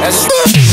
That's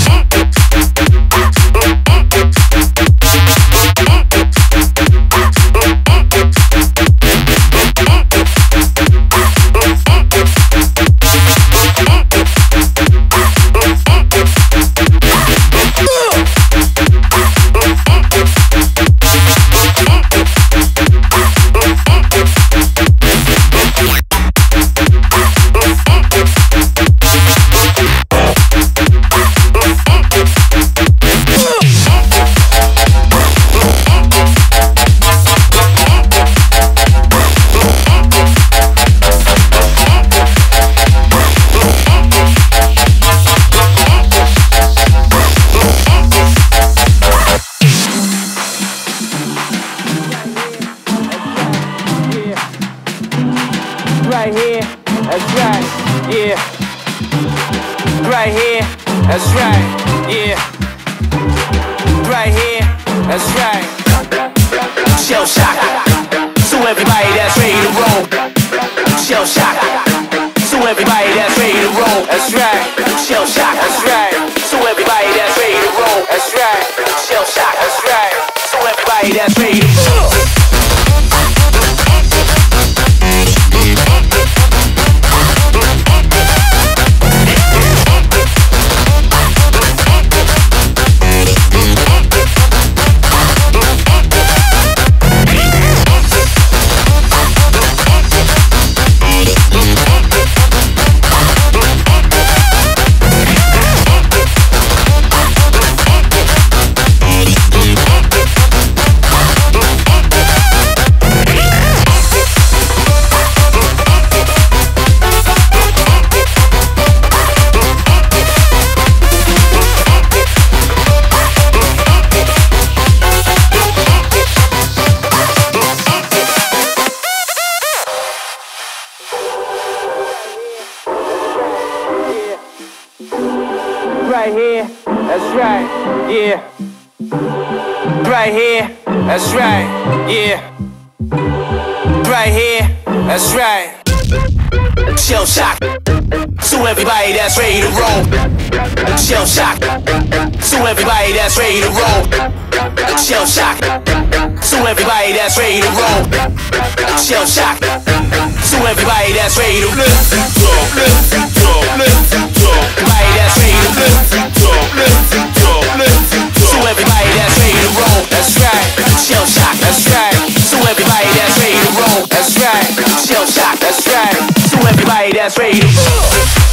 right here, that's right, yeah. Right here, that's right, yeah. Right here, that's right. Shell shock, so everybody that's ready to roll. Shell shock, so everybody that's ready to roll. That's right. Shell shock, that's right. So everybody that's ready to roll. That's right. Shell shock, that's right. So everybody that's ready to roll. Right here, that's right, yeah. Right here, that's right, yeah. Right here, that's right. Shell shock, so everybody that's ready to roll. Shell shock, so everybody that's ready to roll. Shell shock, so everybody that's ready to roll. Shell shock, so everybody that's ready to roll. Everybody that's ready to roll. So everybody that's ready to roll. That's right. Shell shock, that's right. So everybody that's ready to roll. That's right. Shell shock, that's right. So everybody that's ready to roll.